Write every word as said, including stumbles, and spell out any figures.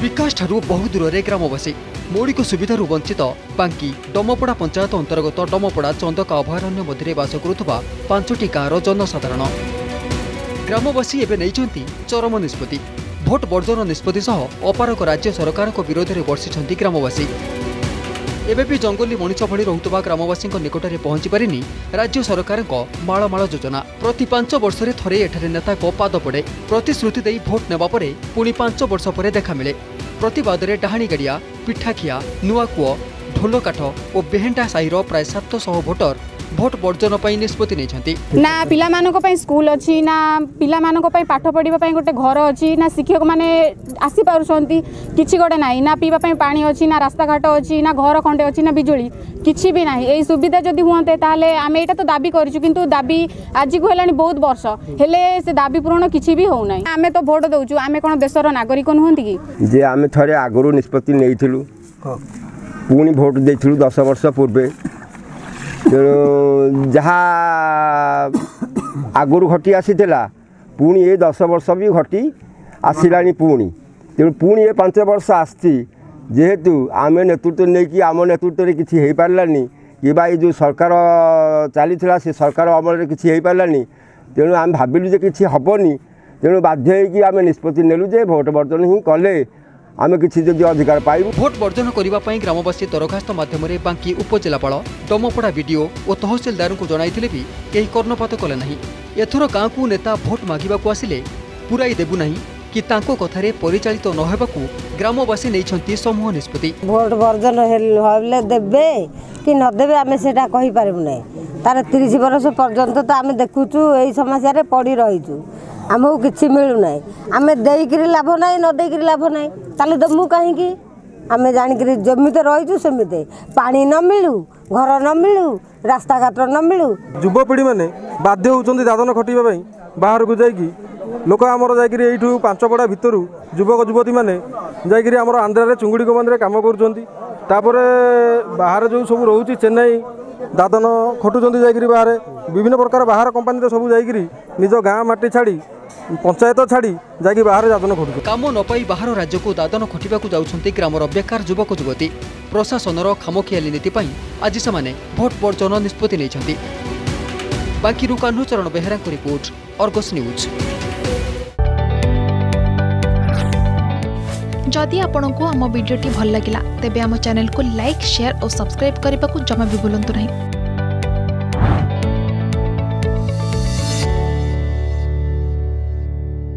विकास ठारू बहु दूर में ग्रामवासी मौलिक सुविधार वंचित बांकी डमपड़ा पंचायत अंतर्गत डमपड़ा चंदका अभयारण्य मध्य बास करुवा पांचटी गाँवर जनसाधारण ग्रामवासी एवं नहीं चरम निष्पत्ति भोट बर्जन निष्पत्ति अपारक राज्य सरकार विरोध में बर्षिंट ग्रामवासी एबे भी जंगली मनीष भली रहुतबा ग्रामवासी निकट में पहुंची पारिनी राज्य सरकार मालमाल योजना प्रति पांच वर्ष में थरे एठारे नेता को पाद पड़े प्रतिश्रुति दे भोट नेबा परे पुणी पांच वर्ष पर देखा मिले प्रतिवाद में डाहाणी गाड़िया पिठाखिया नुआकूଅ ढोलकाठ और बेहेंटा साहिर प्राय सात सौ भोटर भोट बर्जन निष्पत्ति नहीं ना पिला मानक पई स्कूल अच्छी ना पिला मानक पई पाठ पढ़िबा पई गोटे घर अच्छी ना शिक्षक माने आसी पारुछंती किछि गोटे नाही ना पीबा पई पानी अच्छी ना रास्ता घाट अच्छी ना घर खंडे अच्छी ना बिजुली किछि भी नाही एई सुविधा जदि हुअते ताले आमे एटा तो दाबी करिछु किंतु दाबी आज को हेलानी बहुत वर्ष हेले से दाबी पूर्ण किछि भी हो नाही आमे तो भोट दउछु आमे कोन देशर नागरिक नहंती कि जे आमे थरे आगरु निष्पत्ति नेइथिलु पुणी भोट देइथिलु दस वर्ष पूर्वे जहाँ आगुरी घटी आसीला पुणी ये दस वर्ष भी घटी आसला पुणी तेणु पुणी ये पांच वर्ष आसी जेहेतु आम नेतृत्व नहीं कि आम नेतृत्व में किसी हो पारानी कि बा जो सरकार चली से सरकार अमल किसी हो पारानी तेणु आम भाविलु जे किसी हेनी तेणु बाध्य आम निष्पत्ति नेलु जे भोट बर्जन ही कले आमे किसी जदि अधिकार पाइबु भोट बर्जन करने पर ग्रामवासी दरखास्त माध्यम बांकी उपजिलापाल डमपड़ा विडीओ और तहसिलदार को जणाइथिले भी कहीं कर्णपात कले नहीं एथर गाँव को नेता भोट मागिबाकू आसिले पुराई देबु नहीं कि तांको कथारे परिचालित न हेबाकू ग्रामवासी नैछंती समूह निष्पत्ति भोट बर्जन हेले देबे कि न देबे आमे सेटा कहि पारिबु नै तार तीस वर्ष पर्यंत तो आमे देखुचु एई समस्या रे पड़ी रहिचु आमको किसी मिलू ना आम देकरी लाभ ना न देकरी लाभ ना ताले दमु कहीं आम जाणिक जमी तो रहीचु सेमती पानी न मिलू घर न मिलू रास्ता घाट न मिलू युवपीढ़ी मैंने बाध्य होती दादन खटाई बाहर को जाकि लोक आमर जाइए पांच पड़ा भितर युवक युवती मैंने जाइए आमर आंध्र चुंगुड़ी गोबंद कम कर बाहर जो सब रोचे चेन्नई दादन खटुंट जाइए बाहर विभिन्न प्रकार बाहर कंपानी तो सब जाइए निज गाँ माटी छाड़ी पंचायत छाड़ी जाकि बाहर दादन खटु काम न पाई बाहर राज्य को दादन खटिबाकू जाउछंती ग्रामर बेकार युवक युवती प्रशासनर खामखियाली नीति पई आज से भोट बर्जन निष्पत्ति नहीं बाकी कान्हचरण बेहरा को रिपोर्ट अर्गस न्यूज। जदि आपंक आम भिडी भल लगा तेब आम चैनल को लाइक शेयर और सब्सक्राइब करने को जमा भी भूलु नहीं।